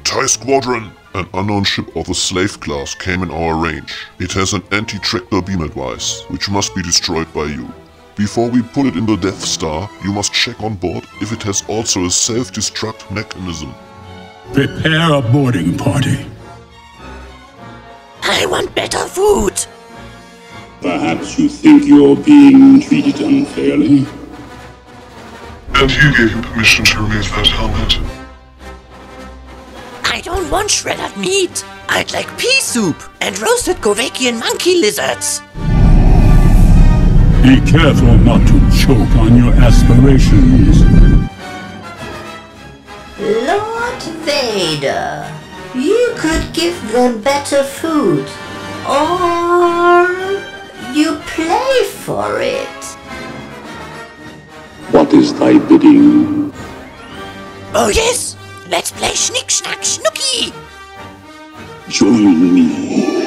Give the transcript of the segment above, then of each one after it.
TIE Squadron! An unknown ship of the slave class came in our range. It has an anti-tractor beam device, which must be destroyed by you. Before we put it in the Death Star, you must check on board if it has also a self-destruct mechanism. Prepare a boarding party. I want better food! Perhaps you think you're being treated unfairly? And you gave him permission to remove that helmet. I don't want shredded meat! I'd like pea soup and roasted Kovakian monkey lizards! Be careful not to choke on your aspirations. Lord Vader, you could give them better food, or you play for it. What is thy bidding? Oh yes! Let's play Schnick Schnack Schnucki! Join me.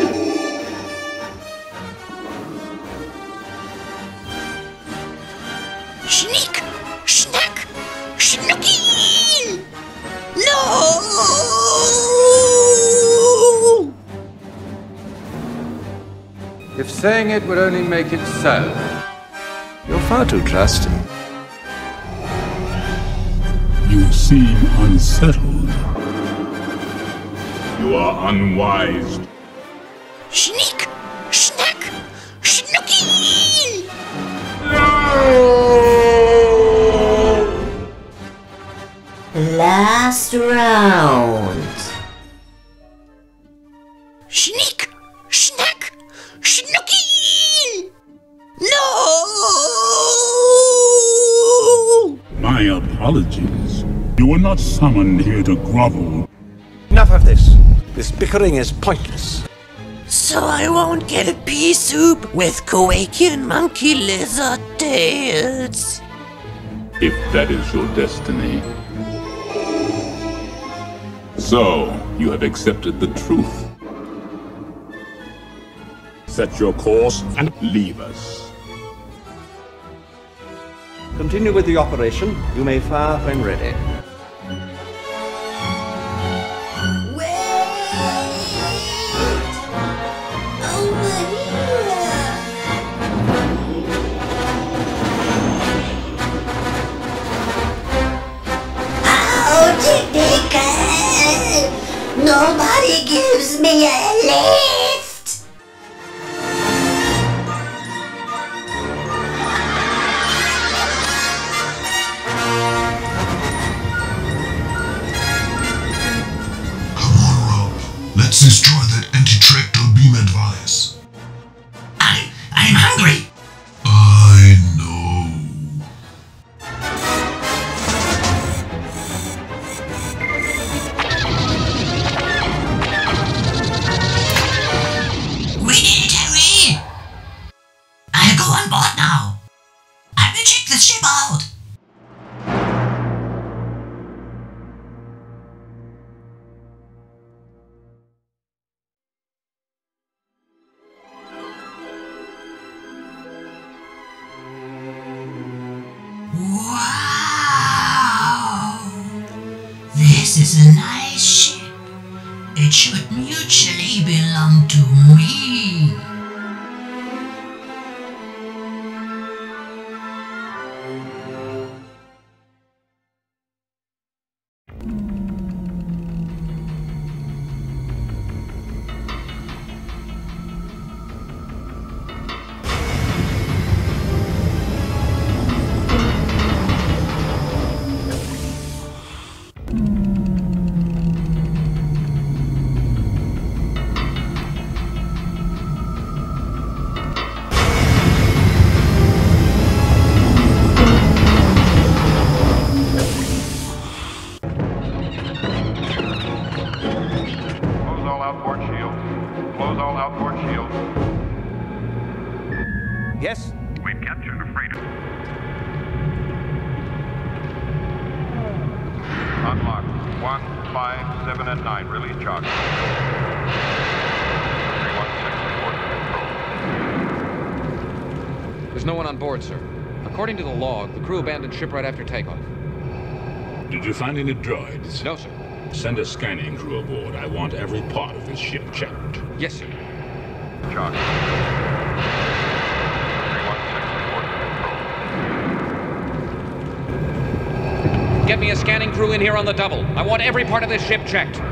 Schnick Schnack Schnucki! No! If saying it would only make it so. You're far too trusting. You seem unsettled. You are unwise. Schnick Schnack Schnucki! Last round. Schnick Schnack Schnucki! No! My apologies. You were not summoned here to grovel. Enough of this. This bickering is pointless. So I won't get a pea soup with Kovakian monkey lizard tails. If that is your destiny. So, you have accepted the truth. Set your course and leave us. Continue with the operation. You may fire when ready. Nobody gives me a lift! Come on, Ralph. Let's destroy that anti-tractor beam device. I'm hungry! I know. We need it, Harry! I'll go on board now. I will check the ship out. Wow! This is a nice ship. It should mutually belong to me. Close all outboard shields. Close all outboard shields. Yes? We've captured a freighter. Unlock. 1, 5, 7, and 9. Release charge. 316 report to control. There's no one on board, sir. According to the log, the crew abandoned ship right after takeoff. Did you find any droids? No, sir. Send a scanning crew aboard. I want every part of this ship checked. Yes, sir. Charge. 316 report to control. Get me a scanning crew in here on the double. I want every part of this ship checked.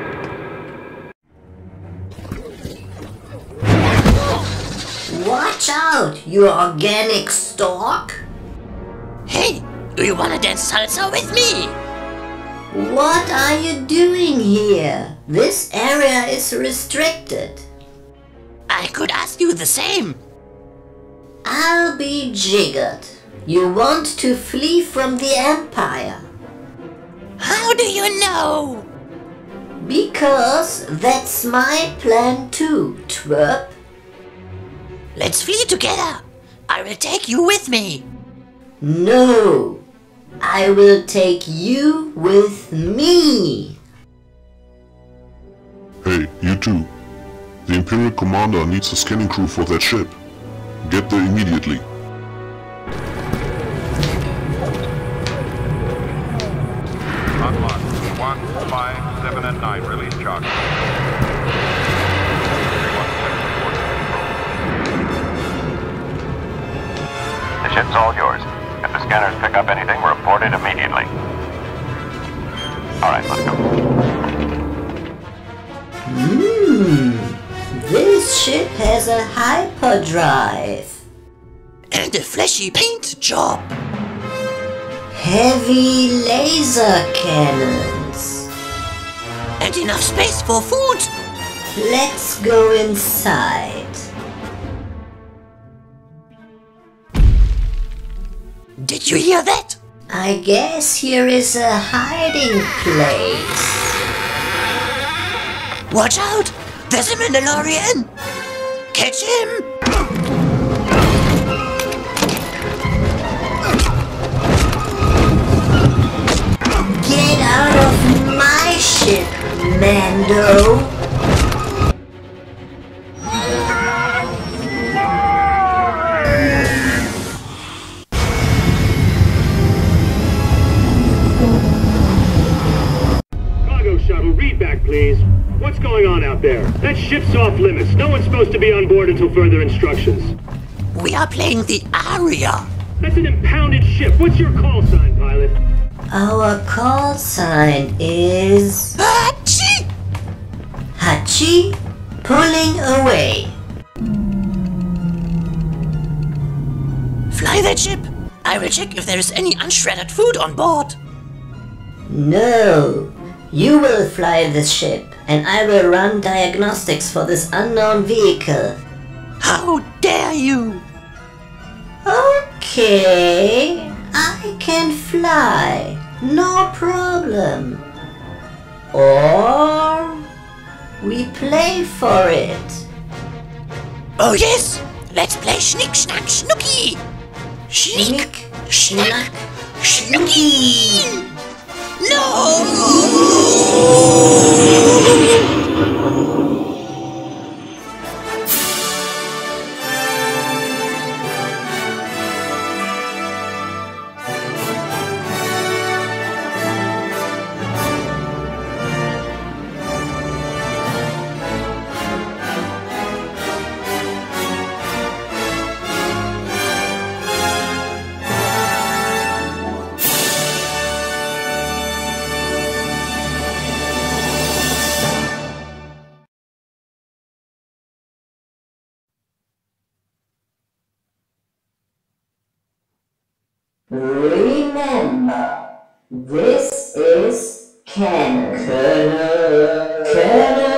Watch out, you organic stork! Hey, do you wanna dance salsa with me? What are you doing here? This area is restricted. I could ask you the same. I'll be jiggered. You want to flee from the Empire. How do you know? Because that's my plan too, twerp. Let's flee together. I will take you with me. No, I will take you with me. Hey, you two. The Imperial Commander needs a scanning crew for that ship. Get there immediately. Unlock. 1, 5, 7, and 9. Release charge. 316 report to control. The ship's all yours. If the scanners pick up anything, report it immediately. All right, let's go. This ship has a hyperdrive. And a flashy paint job. Heavy laser cannons. And enough space for food. Let's go inside. Did you hear that? I guess here is a hiding place. Watch out! There's a Mandalorian! Catch him! Get out of my ship, Mando! Cargo shuttle, read back, please. What's going on out there? That ship's off limits. No one's supposed to be on board until further instructions. We are playing the Aria. That's an impounded ship. What's your call sign, pilot? Our call sign is... Hachi! Hachi, pulling away. Fly that ship. I will check if there is any unshredded food on board. No, you will fly this ship, and I will run diagnostics for this unknown vehicle. How dare you! Okay, I can fly, no problem. Or we play for it. Oh yes! Let's play Schnick, Schnack, Schnucki! Schnick, Schnack, Schnucki! No! Remember, this is canon. Canon.